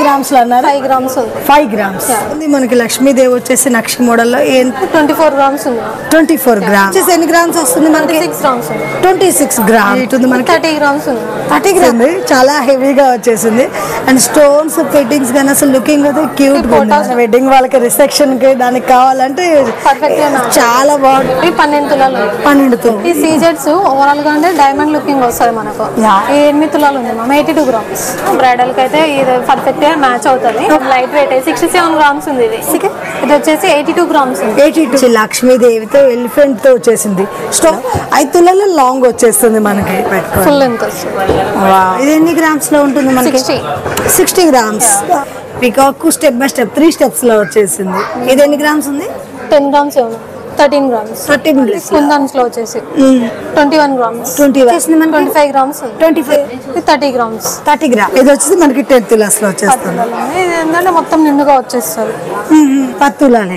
Grams లో అన్నారు? 5 grams ఉంది. 5 grams ఉంది మనకి. లక్ష్మీదేవి వచ్చేసి నక్షి మోడల్ లో 24 grams ఉంది. 24 grams. ఎన్ని గ్రామ్స్ వస్తుంది మనకి? 26 grams ఉంది. 26 grams ఉంటుంది మనకి. 30 grams ఉంది. 30 grams చాలా హెవీగా వచ్చేసింది. అండ్ స్టోన్స్ ఫిట్టింగ్స్ కానీ అసలు లుకింగ్ అయితే క్యూట్ గా ఉంది. వెడ్డింగ్ వాళ్ళకి రిసెప్షన్ కి దానికి కావాలంటే చాలా బాగుంటుంది. 12 తులాలు. 12 తులాలు. ఈ సీజెట్స్ ఓవరాల్ గా అంటే డైమండ్ లుకింగ్ వస్తుంది మనకు. 8 తులాలు ఉంది మ్యామ్. 82 grams. బ్రైడల్ కి అయితే ఇది పర్ఫెక్ట్ గా మ్యాచ్ అవుతుంది. లైట్ వెయిట్ 67 grams ఉంది. ఇది వచ్చేసి 82 grams ఉంది. 82. లక్ష్మీదేవితో ఎలిఫెంట్ తో వచ్చేసింది. 5 తులాలు లాంగ్ వచ్చేస్తుంది మనకి. ఫుల్ లెంత్ వస్తుంది. ఇది ఎన్ని గ్రామ్స్ లో ఉంటుంది మనకి? 60 grams. Peacock step by step 3 steps లో వచ్చేసింది. ఇది ఎన్ని గ్రామ్స్ ఉంది? 10 grams 13 grams. 13 grams. కుందన్స్ లో వచ్చేసి 21 grams. 25 grams. 30 grams. 30 grams. ఇది వచ్చేసి మనకి 10 తులాస్ లో వచ్చేస్తుంది. ఇది ఏంటంటే మొత్తం నిండుగా వచ్చేస్తుంది. 10 తులాలే.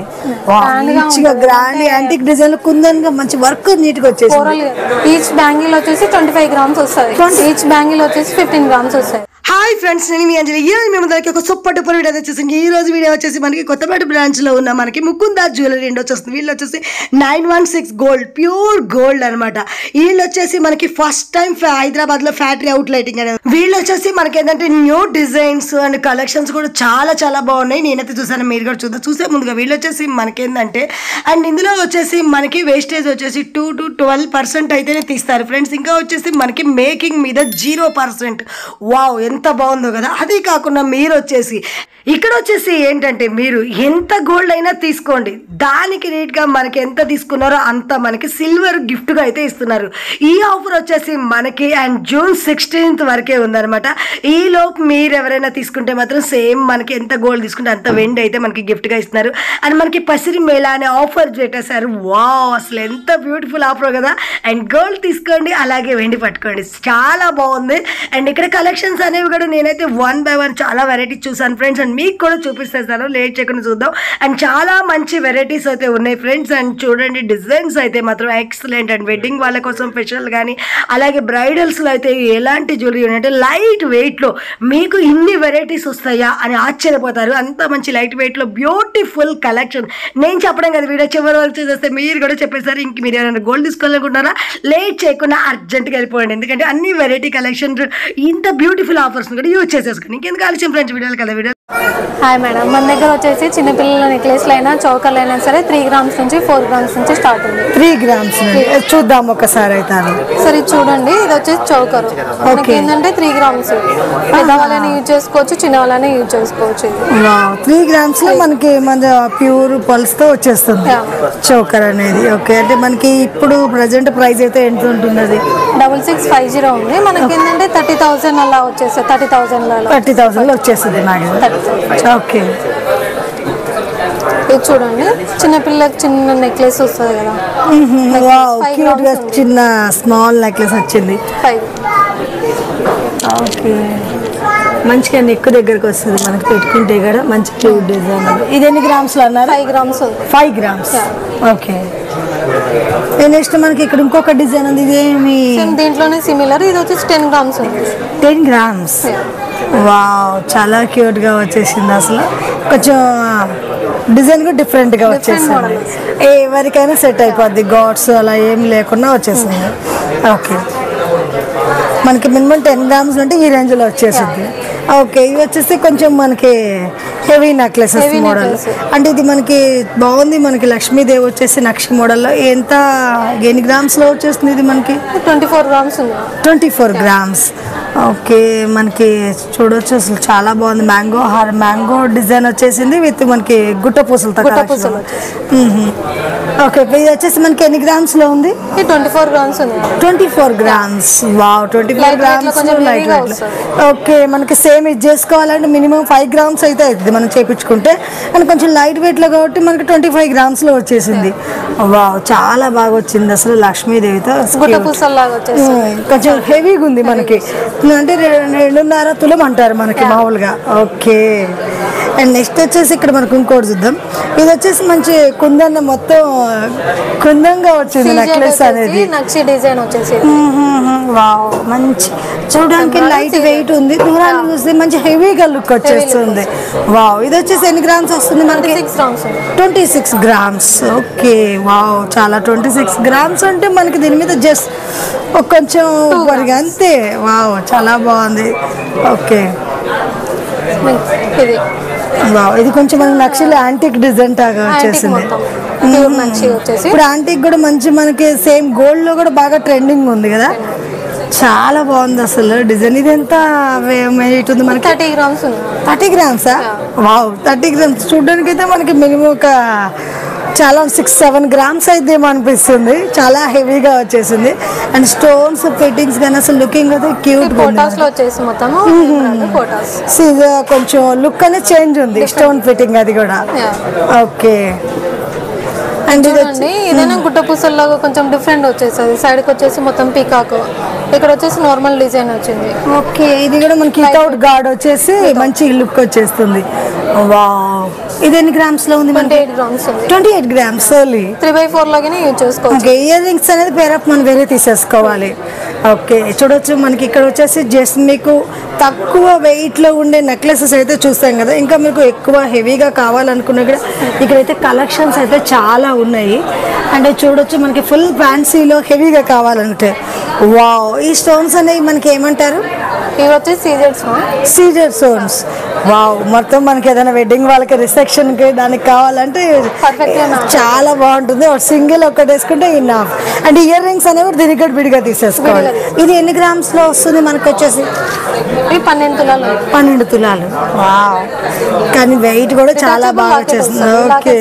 గ్రాండ్ యాంటిక్ డిజైన్ కుందన్ గా మంచి వర్క్ నీట్ గా వచ్చేసింది. ఈచ్ బ్యాంగిల్ వచ్చేసి 25 grams వస్తుంది. ఈచ్ బ్యాంగిల్ వచ్చేసి 15 grams వస్తాయి. హాయ్ ఫ్రెండ్స్, నేను మీ అంజలి. ఈరోజు మేము అందరికి ఒక సూపర్ డూపర్ వీడియో వచ్చేసింది. ఈ రోజు వీడియో వచ్చేసి మనకి కొత్తపేట బ్రాంచ్ లో ఉన్న మనకి ముకుందా జ్యువెలరీ అండ్ వచ్చేస్తుంది. వీళ్ళు వచ్చేసి 916 గోల్డ్, ప్యూర్ గోల్డ్ అనమాట. వీళ్ళు వచ్చేసి మనకి ఫస్ట్ టైం హైదరాబాద్ లో ఫ్యాక్టరీ అవుట్ లైటింగ్ అనేది. వీళ్ళు వచ్చేసి మనకి ఏంటంటే న్యూ డిజైన్స్ అండ్ కలెక్షన్స్ కూడా చాలా చాలా బాగున్నాయి. నేనైతే చూసాను, మీరు కూడా చూసే ముందుగా వీళ్ళు వచ్చేసి మనకి ఏంటంటే అండ్ ఇందులో వచ్చేసి మనకి వేస్టేజ్ వచ్చేసి 2 to 12% అయితేనే తీస్తారు ఫ్రెండ్స్. ఇంకా వచ్చేసి మనకి మేకింగ్ మీద 0%. వావ్, ఎంత బాగుందో కదా. అదే కాకుండా మీరు వచ్చేసి ఇక్కడ వచ్చేసి ఏంటంటే మీరు ఎంత గోల్డ్ అయినా తీసుకోండి, దానికి రేట్గా మనకి ఎంత తీసుకున్నారో అంత మనకి సిల్వర్ గిఫ్ట్గా అయితే ఇస్తున్నారు. ఈ ఆఫర్ వచ్చేసి మనకి అండ్ June 16th వరకే ఉందన్నమాట. ఈ లోపు మీరు ఎవరైనా తీసుకుంటే మాత్రం సేమ్ మనకి ఎంత గోల్డ్ తీసుకుంటే అంత వెండి అయితే మనకి గిఫ్ట్గా ఇస్తున్నారు. అండ్ మనకి పసిరి మేళా అనే ఆఫర్ పెట్టేశారు. వావ్, అసలు ఎంత బ్యూటిఫుల్ ఆఫర్ కదా. అండ్ గోల్డ్ తీసుకోండి, అలాగే వెండి పట్టుకోండి, చాలా బాగుంది. అండ్ ఇక్కడ కలెక్షన్స్ అనేవి కూడా నేనైతే 1 by 1 చాలా వెరైటీ చూసాను ఫ్రెండ్స్. అండ్ మీకు కూడా చూపిస్తాను, లేట్ చేయకుండా చూద్దాం. అండ్ చాలా మంచి వెరైటీస్ అయితే ఉన్నాయి ఫ్రెండ్స్. అండ్ చూడండి, డిజైన్స్ అయితే మాత్రం ఎక్సలెంట్. అండ్ వెడ్డింగ్ వాళ్ళ కోసం స్పెషల్ కానీ అలాగే బ్రైడల్స్లో అయితే ఎలాంటి జ్యువెలరీ ఉన్నాయంటే లైట్ వెయిట్లో మీకు ఇన్ని వెరైటీస్ వస్తాయా అని ఆశ్చర్యపోతారు. అంత మంచి లైట్ వెయిట్లో బ్యూటిఫుల్ కలెక్షన్. నేను చెప్పడం కదా, వీడియో చివరి వరకు చూసేస్తే మీరు కూడా చెప్పేసారు. ఇంక మీరు ఏమైనా గోల్డ్ తీసుకోవాలనుకుంటున్నారా, లేట్ చేయకుండా అర్జెంట్గా వెళ్ళిపోండి. ఎందుకంటే అన్ని వెరైటీ కలెక్షన్స్, ఇంత బ్యూటిఫుల్ ఆఫర్స్ కూడా యూజ్ చేసేసుకోండి. ఇంకెందుకు ఆలస్యం ఫ్రెండ్స్, వీడియోలు కదా వీడియో. హాయ్ మేడం, మన దగ్గర వచ్చేసి చిన్నపిల్లల నెక్లెస్లు అయినా చౌకర్లు అయినా సరే 3 grams నుంచి 4 grams నుంచి స్టార్ట్ ఉంది. 3 grams చూద్దాం ఒకసారి అయితే. సరే చూడండి, ఇది వచ్చేసి చౌకర్. ఏంటంటే 3 grams. పెద్దవాళ్ళని యూజ్ చేసుకోవచ్చు, చిన్న వాళ్ళని యూజ్ చేసుకోవచ్చు. 3 grams లో మనకి మన ప్యూర్ పల్స్ తో వచ్చేస్తుంది చౌకర్ అనేది. ఓకే, అంటే మనకి ఇప్పుడు ప్రజెంట్ ప్రైస్ అయితే ఎంత ఉంటుంది? అది 6650 ఉంది. మనకి ఏంటంటే 30,000 అలా వచ్చేస్తుంది. 30,000 లో వచ్చేస్తుంది నాకు. ఓకే, ఇది చూడండి, చిన్నపిల్లకి చిన్న నెక్లెస్ వస్తుంది కదా. క్యూట్ గా చిన్న స్మాల్ నెక్లెస్ వచ్చింది. 5. ఓకే, మంచిగా నెక్ దగ్గరకు వస్తుంది మనకి పెట్టుకుంటే కూడా మంచి క్యూట్ డిజైన్. ఇది ఎన్ని గ్రామ్స్ లో అన్నారు? 5 grams ఉంది. 5 grams. ఓకే, నెక్స్ట్ మనకి ఇక్కడ ఇంకొక డిజైన్ ఉంది. ఇదేమి దీంట్లోనే సిమిలర్, ఇది వచ్చేసి 10 grams ఉంది. 10 grams. వావ్, చాలా క్యూట్ గా వచ్చేసింది. అసలు కొంచెం డిజైన్ కూడా డిఫరెంట్ గా వచ్చేసింది. ఎవరికైనా సెట్ అయిపోద్ది, గాడ్స్ అలా ఏం లేకుండా వచ్చేసింది. ఓకే, మనకి మినిమం 10 grams అంటే ఈ రేంజ్ లో వచ్చేసింది. ఓకే, ఇది వచ్చేసి కొంచెం మనకి హెవీ నెక్లెసెస్ మోడల్. అంటే ఇది మనకి బాగుంది. మనకి లక్ష్మీదేవి వచ్చేసి నక్షి మోడల్లో ఎన్ని గ్రామ్స్ లో వచ్చేస్తుంది? ఇది మనకి 24 grams ఉంది. 24 grams. ఓకే, మనకి చూడొచ్చు అసలు చాలా బాగుంది. మ్యాంగో డిజైన్ వచ్చేసింది విత్ మనకి గుట్ట పూసలతో. ఓకే, ఇది వచ్చేసి మనకి ఎన్ని గ్రామ్స్ లో ఉంది? 24 grams ఉంది. 24 grams. Wow, 24 grams light weight. Okay, మనకి సేమ్ ఇది చేసుకోవాలంటే మినిమం 5 grams అయితే అవుతుంది మనం చేయించుకుంటే. అండ్ కొంచెం లైట్ వెయిట్ లో కాబట్టి మనకి 25 grams లో వచ్చేసింది. వావ్, చాలా బాగా వచ్చింది అసలు. లక్ష్మీదేవితో కొంచెం హెవీగా ఉంది మనకి. అంటే 2.5 తులం అంటారు మనకి మామూలుగా. ఓకే, అండ్ నెక్స్ట్ వచ్చేసి ఇక్కడ మనకు ఇంకోటి చూద్దాం. ఇది వచ్చేసి మంచి కుందన్ మొత్తం కుందంగా వచ్చింది నెక్లెస్ అనేది. నక్షి డిజైన్ వచ్చేసి వావ్ మంచి చూడడానికి లైట్ వెయిట్ ఉంది. దూరాన్ని చూస్తే మంచి హెవీగా లుక్ వచ్చేస్తుంది. వావ్ ఇది వచ్చేసి ఎన్ని గ్రామ్స్ వస్తుంది మనకి? 26 గ్రామ్స్. ఓకే వావ్ చాలా 26 గ్రామ్స్ అంటే మనకి దీని మీద జస్ట్ కొంచెం అంతే. వావ్ చాలా బాగుంది. ఓకే వావ్ ఇది కొంచెం మనకి నక్షిలో యాంటిక్ డిజైన్ లాగా వచ్చేసింది. ఇప్పుడు యాంటిక్ కూడా మంచి మనకి సేమ్ గోల్డ్ లో కూడా బాగా ట్రెండింగ్ ఉంది కదా, చాలా బాగుంది అసలు డిజైన్. ఇది ఎంత వెయిట్ ఉంది మనకి? 30 గ్రామ్స్. 30 గ్రామ్సా? వావ్ 30 గ్రామ్స్ చూడడానికి అయితే మనకి మినిమం ఒక చాలా 6-7 గ్రామ్స్ అయితేమో అనిపిస్తుంది. చాలా హెవీగా వచ్చేసింది. అండ్ స్టోన్స్ ఫిట్టింగ్స్ కానీ అసలు లుకింగ్ అయితే క్యూట్ కొంచెం లుక్ అనేది చేంజ్ ఉంది. స్టోన్ ఫిట్టింగ్ అది కూడా. ఓకే అండ్ ఇదేనా గుట్ట పూసల్లాగా కొంచెం డిఫరెంట్ వచ్చేస్తుంది. సైడ్ కి వచ్చేసి మొత్తం పీకాక్, ఇక్కడ వచ్చేసి నార్మల్ డిజైన్ వచ్చింది. ఓకే ఇది కూడా మనకి వితౌట్ గార్డ్ వచ్చేసి మంచి లుక్ వచ్చేస్తుంది. వావ్ ఇది ఎన్ని గ్రామ్స్ లో ఉంది? 28 గ్రామ్స్. 28 grams only. 3/4 లాగానే యూజ్ చేసుకోవచ్చు. ఇయర్ రింగ్స్ అనేది పేరప్ మనం వేరే తీసేసుకోవాలి. ఓకే చూడొచ్చు మనకి ఇక్కడ వచ్చేసి జస్ట్ మీకు తక్కువ వెయిట్ లో ఉండే నెక్లెసెస్ అయితే చూస్తాం కదా. ఇంకా మీకు ఎక్కువ హెవీగా కావాలనుకున్నా కూడా ఇక్కడైతే కలెక్షన్స్ అయితే చాలా ఉన్నాయి. అంటే చూడొచ్చు మనకి ఫుల్ ఫ్యాన్సీలో హెవీగా కావాలంటే. వావ్ ఈ స్టోన్స్ అనేవి మనకి ఏమంటారు? ఇవి వచ్చి సీజర్ స్టోన్స్. వావ్ మొత్తం మనకి ఏదైనా వెడ్డింగ్ వాళ్ళకి రిసెప్షన్ కి దానికి కావాలంటే చాలా బాగుంటుంది. సింగిల్ ఒకటి వేసుకుంటే ఇన్నఫ్. అంటే ఇయర్ రింగ్స్ అనేవి దీనికి కూడా విడిగా తీసేసుకోవాలి. ఇది ఎన్ని గ్రామ్స్ లో వస్తుంది మనకి వచ్చేసి? 12 తులాలు. 12 తులాలు. వావ్ కానీ వెయిట్ కూడా చాలా బాగా వచ్చేస్తుంది. ఓకే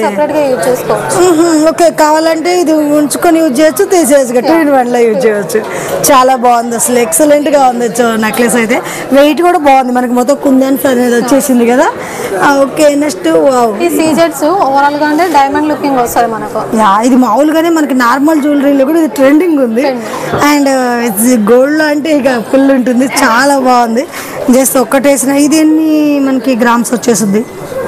ఓకే కావాలంటే ఇది ఉంచుకొని యూజ్ చేయొచ్చు, తీసేసి 2-in-1 లో యూజ్ చేయొచ్చు. చాలా బాగుంది అసలు ఎక్సలెంట్ గా ఉంది నెక్లెస్ అయితే. వెయిట్ కూడా బాగుంది మనకి మొత్తం కుందన్స్ అనేది వచ్చేసింది కదా. ఓకే నెక్స్ట్ ఈ సీజెట్స్ ఓవరాల్ గా అంటే డైమండ్ లుకింగ్ వస్తుంది మనకు. ఇది మామూలుగానే మనకి నార్మల్ జ్యువెలరీలో కూడా ఇది ట్రెండింగ్ ఉంది. అండ్ గోల్డ్ లో అంటే ఇక ఫుల్ ఉంటుంది. చాలా బాగుంది. జస్ట్ ఒక్కటేసిన. ఇది ఎన్ని మనకి గ్రామ్స్ వచ్చేస్తుంది?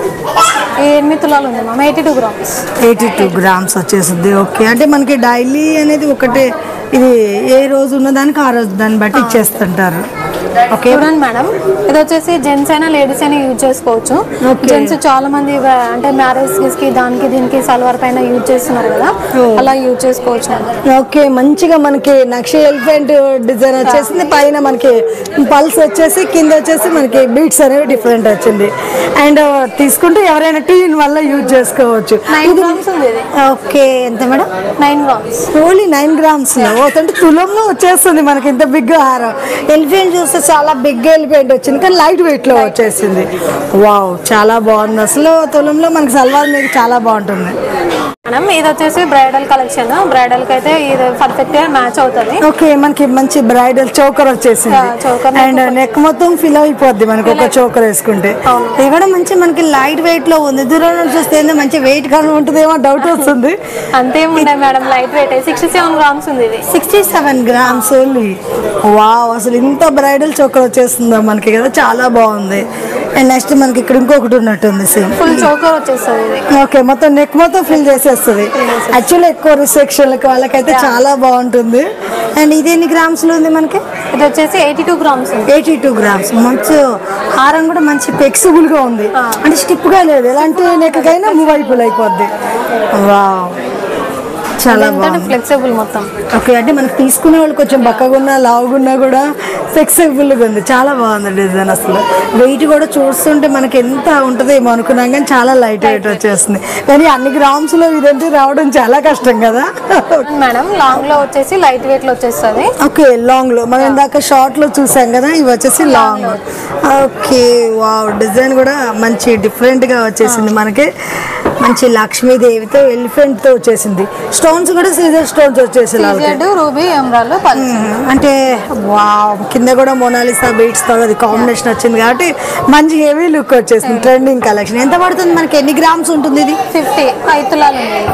8 తులాలు ఉంది మ్యామ్. 82 గ్రామ్స్. 82 గ్రామ్స్ వచ్చేస్తుంది. ఓకే అంటే మనకి డైలీ అనేది ఒకటే, ఇది ఏ రోజు ఉన్నదానికి ఆ రోజు దాన్ని బట్టి ఇచ్చేస్తుంటారు. ఓకే చూడండి మేడం, ఇది వచ్చేసి జెంట్స్ అయినా లేడీస్ అయినా యూజ్ చేసుకోవచ్చు. జెంట్స్ చాలా మంది అంటే మ్యారేజ్ కి దానికి దీనికి సల్వార్ పైన యూజ్ చేస్తున్నారు కదా, అలా యూజ్ చేసుకోవచ్చు. ఓకే మంచిగా మనకి నక్షి ఎలిఫెంట్ డిజైన్ వచ్చేసింది. పైన మనకి పల్స్ వచ్చేసి కింద వచ్చేసి మనకి బీట్స్ అనేవి డిఫరెంట్ వచ్చింది. అండ్ తీసుకుంటే ఎవరైనా టీన్ వల్ల యూజ్ చేసుకోవచ్చు. 9 గ్రామ్స్ ఉంది. ఓకే ఎంత మేడం? 9 గ్రామ్స్. ఓన్లీ 9 గ్రామ్స్ లో అంటే తులంలో వచ్చేస్తుంది మనకి ఇంత బిగ్ హారం. ఎలిఫెంట్ చూస్తే చాలా బిగ్ ఎలిఫెంట్ వచ్చింది కానీ లైట్ వెయిట్ లో వచ్చేసింది. వావ్ చాలా బాగుంది అసలు. తులంలో మనకి సల్వార్ మీద చాలా బాగుంటుంది మేడం. ఇది వచ్చేసి బ్రైడల్ కలెక్షన్. బ్రైడల్ కి అయితే ఇది పర్ఫెక్ట్ గా మ్యాచ్ అవుతుంది. ఓకే మనకి మంచి బ్రైడల్ చోకర్ వచ్చేసింది. అండ్ నెక్ మొత్తం ఫిల్ అయిపోద్ది మనకి ఒక చోకర్ వేసుకుంటే. ఇది కూడా మంచి మనకి లైట్ వెయిట్ లో ఉంది. దూరం నుంచి చూస్తే మంచి వెయిట్ కానీ ఉంటుందేమో డౌట్ వస్తుంది. అంతేముండే మేడం, లైట్ వెయిట్. 67 గ్రామ్స్ ఉంది. ఇది 67 గ్రామ్స్ ఓన్లీ. వావ్ అసలు ఇంత బ్రైడల్ చోకర్ వచ్చేస్తుందా మనకి కదా, చాలా బాగుంది. అండ్ నెక్స్ట్ మనకి ఇక్కడ ఇంకొకటి ఉన్నట్టుంది సేమ్ ఫుల్ చోకర్ వచ్చేస్తుంది. ఓకే మొత్తం నెక్ మొత్తం ఫిల్ చేసేస్తుంది. యాక్చువల్లీ ఎక్కువ రిసెప్షన్లకి వాళ్ళకైతే చాలా బాగుంటుంది. అండ్ ఇది ఎన్ని గ్రామ్స్ లో ఉంది మనకి? ఇది వచ్చేసి 82 గ్రామ్స్. 82 గ్రామ్స్. మంచి హారం కూడా మంచి ఫ్లెక్సిబుల్ గా ఉంది. అంటే స్టిప్ గా లేదు, ఎలాంటి నెక్ కైనా మూవ్ అయిపోద్ది. వావ్ చాలా ఫ్లెక్సిబుల్ మొత్తం. ఓకే అంటే మనకి తీసుకునే వాళ్ళు కొంచెం బక్కగున్నా లావుగున్నా కూడా ఫ్లెక్సిబుల్గా ఉంది. చాలా బాగుంది డిజైన్ అసలు. వెయిట్ కూడా చూస్తుంటే మనకి ఎంత ఉంటుందో ఏమో అనుకున్నాం కానీ చాలా లైట్ వెయిట్ వచ్చేస్తుంది. కానీ అన్ని గ్రామ్స్ లో ఇదంటే రావడం చాలా కష్టం కదా మేడం. లాంగ్ లో వచ్చేసి లైట్ వెయిట్ లో వచ్చేస్తుంది. ఓకే లాంగ్ లో మనం ఇందాక షార్ట్ లో చూసాం కదా, ఇవి వచ్చేసి లాంగ్. ఓకే వావ్ డిజైన్ కూడా మంచి డిఫరెంట్ గా వచ్చేసింది మనకి. మంచి లక్ష్మీదేవితో ఎలిఫెంట్ తో వచ్చేసింది. స్టోన్స్ కూడా సీజర్ స్టోన్స్ వచ్చేసి రూబీ ఎమరాల్డ్ అంటే వావ్ కింద కూడా మొనాలిసా బీట్స్ తో అది కాంబినేషన్ వచ్చింది కాబట్టి మంచి హెవీ లుక్ వచ్చేసింది. Trending collection. ఎంత పడుతుంది మనకి? ఎన్ని గ్రామ్స్ ఉంటుంది ఇది? 50. 5 తులాలు.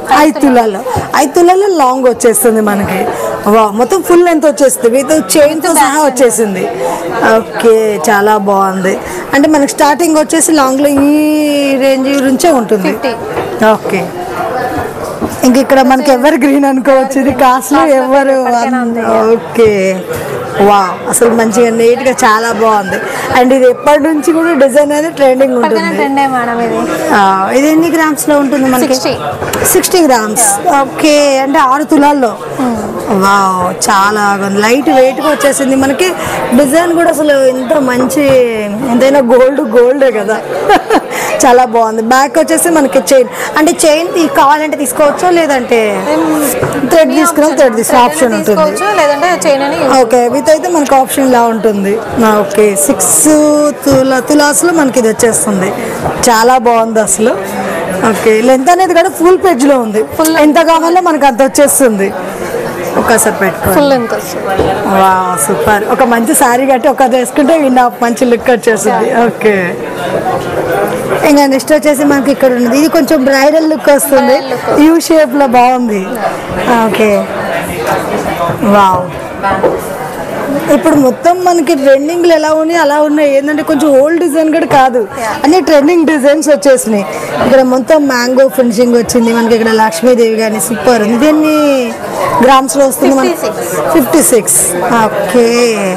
5 తులాలు 5 తులాలు లాంగ్ వచ్చేస్తుంది మనకి. మొత్తం ఫుల్ లెంత్ వచ్చేస్తుంది విత్ చైన్తో సహా వచ్చేసింది. ఓకే, చాలా బాగుంది. అంటే మనకి స్టార్టింగ్ వచ్చేసి లాంగ్లో ఈ రేంజ్ నుంచే ఉంటుంది. ఓకే, ఇంక ఇక్కడ మనకి ఎవర్ గ్రీన్ అనుకోవచ్చు, ఇది కాస్ట్లో ఎవరు. ఓకే, వా, అసలు మంచిగా నీట్గా చాలా బాగుంది. అండ్ ఇది ఎప్పటి నుంచి కూడా డిజైన్ అనేది ట్రెండింగ్ ఉంటుంది. ఇది ఎన్ని గ్రామ్స్లో ఉంటుంది మనకి? 60 గ్రామ్స్. ఓకే, అంటే 6 తులాల్లో. వావ్, చాలా లైట్ వెయిట్గా వచ్చేసింది మనకి. డిజైన్ కూడా అసలు ఎంత మంచి, ఎంతైనా గోల్డే కదా. చాలా బాగుంది. బ్యాక్ వచ్చేసి మనకి చైన్, అంటే చైన్ కావాలంటే తీసుకోవచ్చు, లేదంటే థ్రెడ్ తీసుకుని థ్రెడ్ తీసుకునే ఆప్షన్ ఉంటుంది. ఓకే, విత్ అయితే మనకి ఆప్షన్ ఇలా ఉంటుంది. ఓకే, 6 తులాస్లో మనకి ఇది వచ్చేస్తుంది. చాలా బాగుంది అసలు. ఓకే, లెంత్ అనేది కూడా ఫుల్ పేజ్లో ఉంది. ఎంత కావాలో మనకి అంత వచ్చేస్తుంది. ఒక్కసారి పెట్టుకోవాలి. వా, సూపర్. ఒక మంచి శారీ కట్టి ఒక వేసుకుంటే విన్న మంచి లుక్ వచ్చేస్తుంది. ఓకే, ఇంకా నెక్స్ట్ వచ్చేసి మనకి ఇక్కడ ఉన్నది, ఇది కొంచెం బ్రైడల్ లుక్ వస్తుంది. యూ షేప్లో బాగుంది. Okay, wow. ఇప్పుడు మొత్తం మనకి ట్రెండింగ్లు ఎలా ఉన్నాయి అలా ఉన్నాయి. ఏంటంటే కొంచెం ఓల్డ్ డిజైన్ కూడా కాదు, అన్ని ట్రెండింగ్ డిజైన్స్ వచ్చేసినాయి. ఇక్కడ మొత్తం మ్యాంగో ఫినిషింగ్ వచ్చింది మనకి. ఇక్కడ లక్ష్మీదేవి కానీ సూపర్ ఉంది. దీన్ని గ్రామ్స్లో వస్తుంది మనకి 56. ఓకే,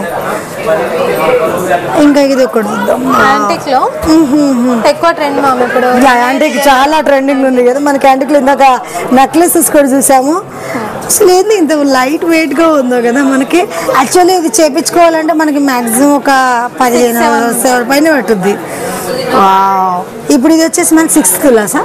ఇంకా ఇది ఒకటి ఎక్కువ ట్రెండ్ ఇప్పుడు. యాంటిక్ చాలా ట్రెండింగ్ ఉంది కదా మనకి. యాంటిక్లో ఇందాక నెక్లెసెస్ కూడా చూసాము. అసలు ఏంది ఇంత లైట్ వెయిట్గా ఉందో కదా మనకి. యాక్చువల్లీ ఇది చేపించుకోవాలంటే మనకి మ్యాక్సిమం ఒక 15,000 పైన పట్టుద్ది. ఇప్పుడు ఇది వచ్చేసి మనకి 6 తులాసా?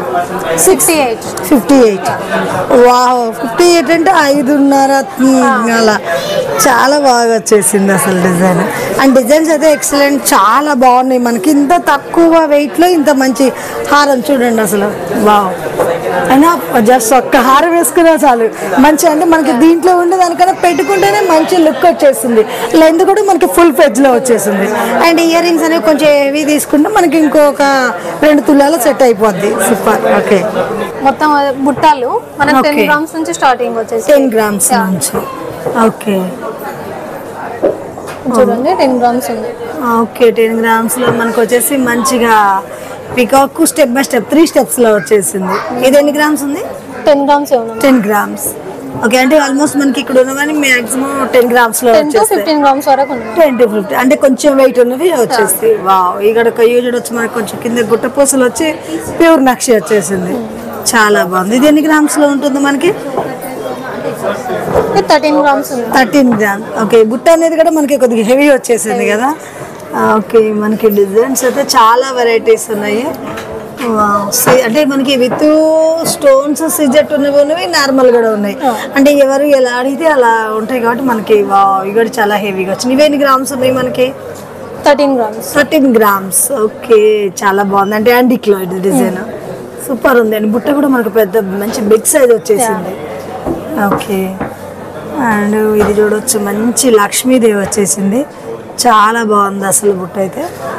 58. వావ్, 58 అంటే 5.5 అలా. చాలా బాగా వచ్చేసింది అసలు డిజైన్. అండ్ డిజైన్స్ అయితే ఎక్సలెంట్, చాలా బాగున్నాయి మనకి. ఇంత తక్కువ వెయిట్లో ఇంత మంచి హారం చూడండి అసలు. వావ్, అయినా జస్ట్ ఒక్క హారం వేసుకున్నా చాలు మంచి. అంటే మనకి దీంట్లో ఉండే దానికన్నా పెట్టుకుంటేనే మంచి లుక్ వచ్చేసింది. లెంత్ కూడా మనకి ఫుల్ ఫెజ్లో వచ్చేసింది. అండ్ ఇయర్ రింగ్స్ అనేవి కొంచెం హెవీ తీసుకుంటే మనకి ఇంకొక 2 తులాలు సెట్ అయిపోద్ది. సూపర్. ఓకే, మొత్తం బుట్టాలు మనకి 10 గ్రామ్స్ నుంచి స్టార్టింగ్ వచ్చేసి 10 గ్రామ్స్ నుంచి. ఓకే, చూడండి 10 గ్రామ్స్ ఉంది. ఓకే, 10 గ్రామ్స్లో మనకు వచ్చేసి మంచిగా పికాక్ స్టెప్ బై స్టెప్ 3 స్టెప్స్లో వచ్చేసింది. ఇది ఎన్ని గ్రామ్స్ ఉంది? 10 గ్రామ్స్. 10 గ్రామ్స్. ఓకే, అంటే ఆల్మోస్ట్ మనకి ఇక్కడ ఉన్నవన్నీ మాక్సిమం 10 గ్రామ్స్లో 15 గ్రామ్స్ వరకు 20-50, అంటే కొంచెం వెయిట్ ఉన్నవి వచ్చేసి. వావ్, ఇక్కడ యూజ్డ్ వచ్చి మనకి కొంచెం కింద గుట్టపూసలు వచ్చి ప్యూర్ నక్షి వచ్చేసింది. చాలా బాగుంది. ఇది ఎన్ని గ్రామ్స్లో ఉంటుంది మనకి? 13 గ్రామ్స్. 13 గ్రామ్స్. ఓకే, బుట్ట అనేది కూడా మనకి కొద్దిగా హెవీ వచ్చేసింది కదా. ఓకే, మనకి డిజైన్స్ అయితే చాలా వెరైటీస్ ఉన్నాయి. అంటే మనకి విత్ స్టోన్స్ సిజెట్ ఉన్నవి నార్మల్ కూడా ఉన్నాయి. అంటే ఎవరు ఎలా అడిగితే అలా ఉంటాయి కాబట్టి మనకి ఇవి కూడా చాలా హెవీగా వచ్చినాయి. ఇవి ఎన్ని గ్రామ్స్ ఉన్నాయి మనకి? 13 గ్రామ్స్. ఓకే, చాలా బాగుంది. అంటే యాంటిక్లో ఇది డిజైన్ సూపర్ ఉంది. అండి బుట్ట కూడా మనకు పెద్ద మంచి బిగ్ సైజ్ వచ్చేసింది. ఓకే, అండ్ ఇది చూడవచ్చు మంచి లక్ష్మీదేవి వచ్చేసింది. చాలా బాగుంది అసలు బుట్ట అయితే.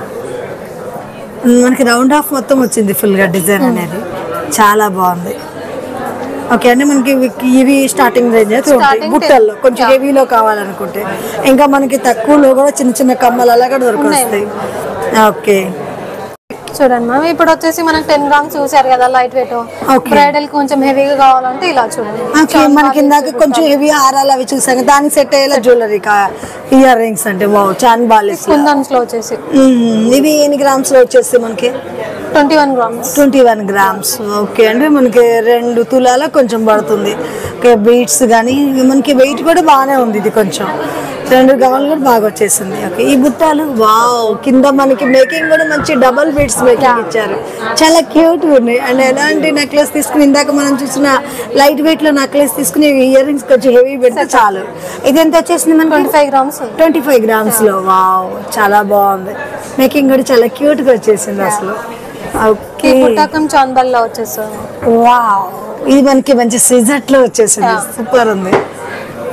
మనకి రౌండ్ హాఫ్ మొత్తం వచ్చింది ఫుల్గా డిజైన్ అనేది. చాలా బాగుంది. ఓకే, అంటే మనకి ఇవి స్టార్టింగ్ రేంజ్ అయితే ఉంటాయి బుట్టల్లో. కొంచెం హెవీలో కావాలనుకుంటే ఇంకా మనకి తక్కువలో కూడా చిన్న చిన్న కమ్మలు అలా కూడా దొరుకుతాయి. ఓకే, చూడండి మ్యామ్, ఇప్పుడు వచ్చేసి మనకి 10 గ్రామ్స్ చూసారు కదా లైట్ వెయిట్. బ్రైడల్ కొంచెం హెవీగా కావాలంటే ఇలా చూడండి. మనకి ఇందాక కొంచెం హెవీ హారాలు అవి చూసాను, దానికి సెట్ అయ్యేలా జ్యువెలరీ ఇయర్ రింగ్స్ అంటే చాన్ బాలిస్ కుందన్స్ లో వచ్చేసి. ఇవి ఎన్ని గ్రామ్స్ లో వచ్చేసి మనకి? 21 గ్రామ్స్. ఓకే, అంటే మనకి 2 తులాల కొంచెం పడుతుంది. ఓకే, బీట్స్ కానీ మనకి వెయిట్ కూడా బాగానే ఉంది. ఇది కొంచెం 2 గ్రాములు కూడా బాగా వచ్చేసింది. ఓకే, ఈ బుట్టాలు వావ్, కింద మనకి మేకింగ్ కూడా మంచి డబల్ బీట్స్ మేకింగ్ ఇచ్చారు. చాలా క్యూట్గా ఉన్నాయి. అండ్ ఎలాంటి నెక్లెస్ తీసుకుని ఇందాక మనం చూసిన లైట్ వెయిట్ లో నెక్లెస్ తీసుకుని ఇయర్ రింగ్స్ కొంచెం హెవీ పెడితే చాలు. ఇది ఎంత వచ్చేసింది మనకి? 25 గ్రామ్స్ లో. వావ్, చాలా బాగుంది. మేకింగ్ కూడా చాలా క్యూట్ గా వచ్చేసింది అసలు. ఓకే, చాందల్లో వచ్చేసింది. వావ్, ఇది మనకి మంచి సిజెట్ లో వచ్చేసింది. సూపర్ ఉంది.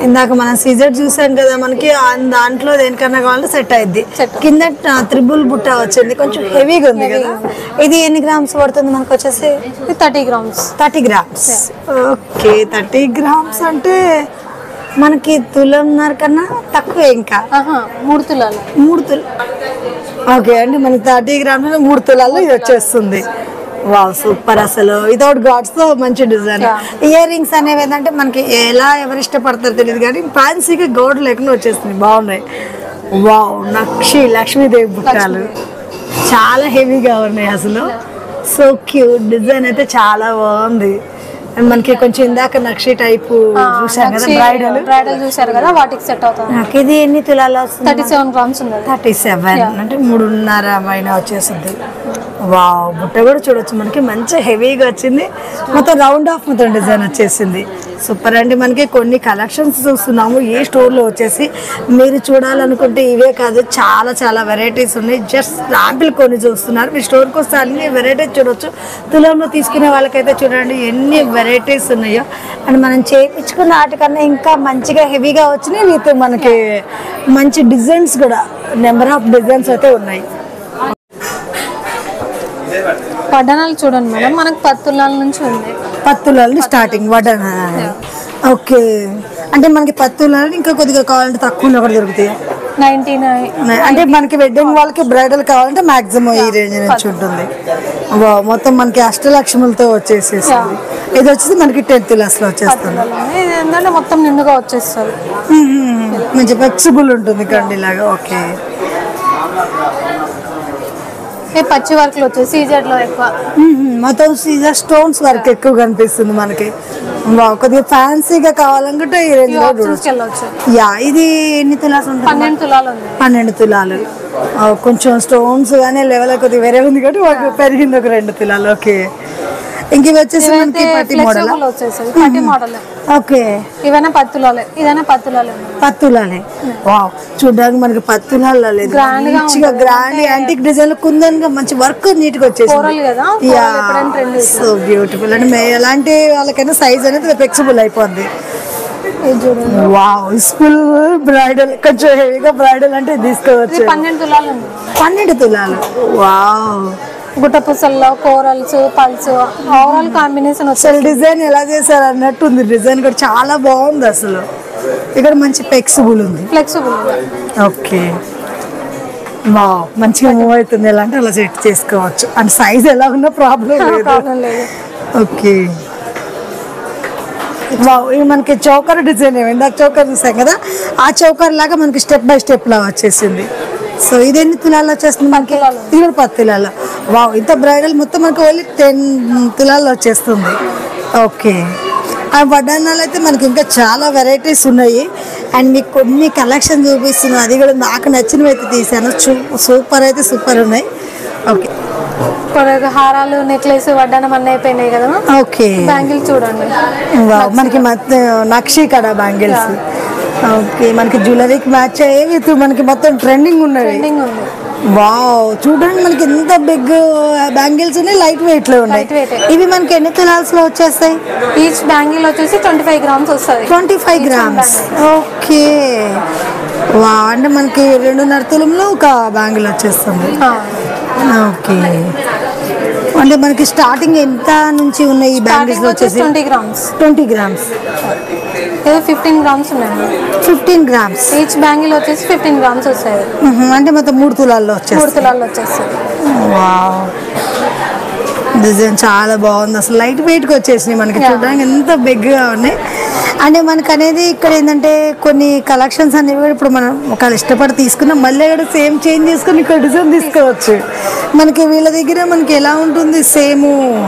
ఇందాక మనం సీజర్ చూసాం కదా, మనకి దాంట్లో దేనికన్నా కావాలంటే సెట్ అయింది. కింద త్రిబుల్ బుట్ట వచ్చింది, కొంచెం హెవీగా ఉంది కదా. ఇది ఎన్ని గ్రామ్స్ పడుతుంది మనకు వచ్చేసి? 30 గ్రామ్స్. 30 గ్రామ్స్. ఓకే, 30 గ్రామ్స్ అంటే మనకి తులంన్నర కన్నా తక్కువ. ఇంకా 3 తులాలు. 3 తులాలు. ఓకే అండి, మనకి 30 గ్రామ్స్ 3 తులాల్లో ఇది వచ్చేస్తుంది. Wow, super. అసలు వితౌట్ గాడ్స్ తో మంచి డిజైన్. ఇయర్ రింగ్స్ అనేవి ఏంటంటే మనకి ఎలా ఎవరు ఇష్టపడతారో తెలియదు కానీ ఫ్యాన్సీగా గోడ్ లేకుండా వచ్చేస్తుంది, బాగున్నాయి. వావ్, లక్ష్మీదేవి బుట్టాలు చాలా హెవీగా ఉన్నాయి అసలు. సో క్యూట్, డిజైన్ అయితే చాలా బాగుంది. మనకి కొంచెం ఇందాక నక్షి టైపు చూసాం కదా, బ్రైడల్ చూసారు కదా, వాటికి సెట్ అవుతుంది. నాకు ఇది ఎన్ని తులాలు వస్తుంది? 37 గ్రామ్స్ ఉంది. 37 అంటే 3.5 పైన వచ్చేస్తుంది. వావ్, బుట్ట కూడా చూడొచ్చు, మనకి మంచి హెవీగా వచ్చింది. మొత్తం రౌండ్ ఆఫ్ మొత్తం డిజైన్ వచ్చేసింది. సూపర్ అండి. మనకి కొన్ని కలెక్షన్స్ చూస్తున్నాము ఈ స్టోర్లో వచ్చేసి. మీరు చూడాలనుకుంటే ఇవే కాదు, చాలా చాలా వెరైటీస్ ఉన్నాయి. జస్ట్ శాంపిల్ కొన్ని చూస్తున్నారు. మీ స్టోర్కి వస్తే అన్ని వెరైటీస్ చూడొచ్చు. తులంలో తీసుకునే వాళ్ళకైతే చూడండి ఎన్ని వెరైటీస్ ఉన్నాయో. అండ్ మనం చేయించుకున్న వాటికన్నా ఇంకా మంచిగా హెవీగా వచ్చినాయి. విత్ మనకి మంచి డిజైన్స్ కూడా, నెంబర్ ఆఫ్ డిజైన్స్ అయితే ఉన్నాయి. వడ్డానాలు చూడండి మేడం, మనకు 10 తులాల నుంచి ఉంది. 10 తులాలు స్టార్టింగ్ వడ్డానాలు. ఓకే, అంటే మనకి 10 తులాలు ఇంకా కొద్దిగా కావాలంటే తక్కువ కూడా దొరుకుతాయి. 99. అంటే మనకి వెడ్డింగ్ వాళ్ళకి బ్రైడల్ కావాలంటే మాక్సిమం ఈ రేంజ్ నుంచి ఉంటుంది. మొత్తం మనకి అష్టలక్ష్ములతో వచ్చేసేసింది. ఇది వచ్చేసి మనకి 10 తులాస్ లో వచ్చేస్తుంది. ఇది ఏంటంటే మొత్తం నిండుగా వచ్చేస్తుంది, మంచి ఫ్లెక్సిబుల్ ఉంటుంది కండిలాగా. ఓకే, పచ్చి వర్క్ లో వచ్చేసి సీజర్ లో ఎక్కువ మొత్తం సీజర్ స్టోన్స్ వర్క్ ఎక్కువ కనిపిస్తుంది మనకి. కొద్దిగా ఫ్యాన్సీగా కావాలనుకుంటే ఈ రేంజ్ లో వెళ్ళొచ్చు. యా, ఇది ఎన్ని తులాస్ ఉంటుంది? 12 తులాలు ఉంది. 12 తులాలు. కొంచెం స్టోన్స్ కానీ లెవెల్ కొద్దిగా వేరే ఉంది కాబట్టి పెరిగింది ఒక 2 తులాలు. ఓకే, ఇంక ఇవి వచ్చేసి మనకి పట్టి మోడల్ వచ్చేసి పట్టి మోడల్. ఓకే, ఇవైనా 10 తులాలే, ఇదైనా 10 తులాలే. 10 తులాలే. వావ్, చూడడానికి మనకి 10 తులాలు లేదు, మంచిగా గ్రాండ్ యాంటిక్ డిజైన్ కుందన్ గా మంచి వర్క్ నీట్ గా వచ్చేసింది. So beautiful. అంటే ఎలాంటి వాళ్ళకైనా సైజ్ అనేది ఫ్లెక్సిబుల్ అయిపోద్ది. వావ్, స్కూల్ బ్రైడల్ కొంచెం హెవీగా బ్రైడల్ అంటే తీసుకోవచ్చు. 12 తులాలు. 12 తులాలు. వావ్, గుట్ట పుసల్లో కోరల్స్ పల్స్ ఓవరాల్ కాంబినేషన్ అసలు డిజైన్ ఎలా చేశారు అన్నట్టు ఉంది. డిజైన్ కూడా చాలా బాగుంది అసలు. ఇక్కడ మంచి ఫ్లెక్సిబుల్ ఉంది. ఓకే, వావ్, మంచిగా మూవ్ అవుతుంది. ఎలా అంటే అలా సెట్ చేసుకోవచ్చు. అండ్ సైజ్ ఎలా ఉన్నా ప్రాబ్లం లేదు. ఓకే, వావ్, ఇది మనకి చౌకర్ డిజైన్ ఇందాక చౌకర్ చూసాం కదా, ఆ చౌకర్ లాగా మనకి స్టెప్ బై స్టెప్ లా వచ్చేసింది. సో ఇది ఎన్ని తులాలు వచ్చేస్తుంది మనకి? ఇది కూడా 10 తులాలు. వావ్, ఇంత బ్రైడల్ మొత్తం మనకి ఓన్లీ 10 తులాలు వచ్చేస్తుంది. ఓకే, ఆ వడ్డానాలు అయితే మనకి ఇంకా చాలా వెరైటీస్ ఉన్నాయి. అండ్ మీకు కొన్ని కలెక్షన్ చూపిస్తున్నాను, అది కూడా నాకు నచ్చినవి అయితే తీసాను. సూపర్ అయితే సూపర్ ఉన్నాయి. ఓకే, హారాలు నెక్లెస్ వడ్డానం అన్నీ అయిపోయినాయి కదా. ఓకే, బ్యాంగిల్స్ చూడండి. వావ్, మనకి నక్షి కడ బ్యాంగిల్స్. ఓకే, మనకి జ్యువెలరీకి మ్యాచ్ అయ్యేవి మనకి మొత్తం ట్రెండింగ్ ఉన్నాయి. వావ్, చూడండి మనకి ఎంత బిగ్ బ్యాంగిల్స్ ఉన్నాయి, లైట్ వెయిట్ లో ఉన్నాయి. ఇవి మనకి ఎన్ని తులాల్స్ లో వచ్చేస్తాయి? ఈచ్ బ్యాంగిల్ వచ్చేసి 25 గ్రామ్స్ వస్తుంది. 25 గ్రామ్స్. ఓకే, వావ్, అంటే మనకి 2.5 తులంలో ఒక బ్యాంగిల్ వచ్చేస్తుంది. ఓకే, అంటే మనకి స్టార్టింగ్ ఎంత నుంచి ఉన్నాయి ఈ బ్యాంగిల్స్ వచ్చేసి? 20 గ్రామ్స్. 20 గ్రామ్స్. 15 గ్రామ్స్ ఉన్నాయి. 15 గ్రామ్స్. ఈచ్ బ్యాంగిల్ వచ్చేసి 15 గ్రామ్స్ వస్తాయి. అంటే మొత్తం 3 తులాల్లో వచ్చేస్తాయి. 3 తులాల్లో వచ్చేస్తాయి. వావ్, డిజైన్ చాలా బాగుంది అసలు. లైట్ వెయిట్గా వచ్చేసినాయి మనకి, చూడడానికి ఎంత బిగ్గా ఉన్నాయి. అంటే మనకు అనేది ఇక్కడ ఏంటంటే కొన్ని కలెక్షన్స్ అనేవి కూడా ఇప్పుడు మనం ఒకవేళ ఇష్టపడి తీసుకున్నాం, మళ్ళీ కూడా సేమ్ చేంజ్ చేసుకుని ఇక్కడ డిజైన్ తీసుకోవచ్చు. మనకి వీళ్ళ దగ్గర మనకి ఎలా ఉంటుంది, సేమ్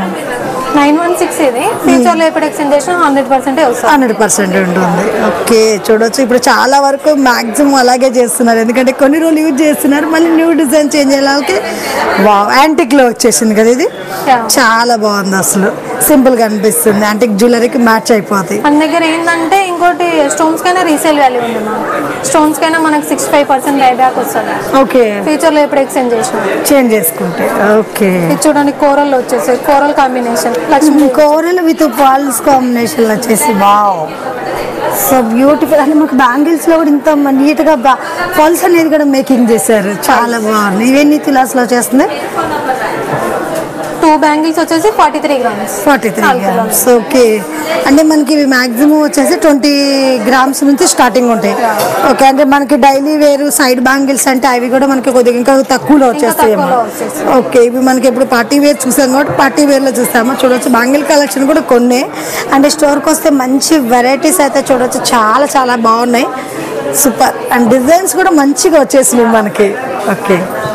916 ఇది. ఫ్యూచర్లో ఎప్పుడు ఎక్స్టెండ్ చేసినా 100% వస్తుంది. 100% ఉంటుంది. ఓకే, చూడొచ్చు. ఇప్పుడు చాలా వరకు మాక్సిమం అలాగే చేస్తున్నారు, ఎందుకంటే కొన్ని రోజులు యూజ్ చేస్తున్నారు, మళ్ళీ న్యూ డిజైన్ చేంజ్ అయ్యేలాకి. వావ్, యాంటిక్ లో వచ్చేసింది కదా ఇది. చాలా బాగుంది అసలు, సింపుల్ గా అనిపిస్తుంది. యాంటిక్ జ్యువెలరీకి మ్యాచ్ అయిపోతాయి. మన దగ్గర ఏంటంటే ఇంకోటి స్టోన్స్ కైనా రీసేల్ వాల్యూ ఉంది. స్టోన్స్ కైనా మనకు 65% బైబ్యాక్ వస్తుంది. ఓకే, ఫ్యూచర్ లో ఎప్పుడు ఎక్స్చేంజ్ చేసినా చేంజ్ చేసుకుంటే. ఓకే, ఇది చూడండి, కోరల్ వచ్చేసి coral combination, coral with pearls combination వచ్చేసి. వావ్, సో బ్యూటిఫుల్ అంటే మనకు బ్యాంగిల్స్ లో కూడా ఇంత నీట్గా ఫాల్స్ అనేది కూడా మేకింగ్ చేశారు, చాలా బాగుంది. ఇవన్నీ తులాస్లో చేస్తుంది. 2 బ్యాంగిల్స్ వచ్చేసి 43 గ్రామ్స్. 43 గ్రామ్స్. ఓకే, అంటే మనకి ఇవి మాక్సిమం వచ్చేసి 20 గ్రామ్స్ నుంచి స్టార్టింగ్ ఉంటాయి. ఓకే, అంటే మనకి డైలీ వేరు సైడ్ బ్యాంగిల్స్ అంటే అవి కూడా మనకి కొద్దిగా ఇంకా తక్కువలో వచ్చేస్తాయి. ఓకే, ఇవి మనకి ఇప్పుడు పార్టీ వేర్ చూసాం కాబట్టి పార్టీ వేర్లో చూస్తాము. చూడవచ్చు బ్యాంగిల్ కలెక్షన్ కూడా కొన్ని, అంటే స్టోర్కి వస్తే మంచి వెరైటీస్ అయితే చూడవచ్చు, చాలా చాలా బాగున్నాయి. సూపర్. అండ్ డిజైన్స్ కూడా మంచిగా వచ్చేసినాయి మనకి. ఓకే.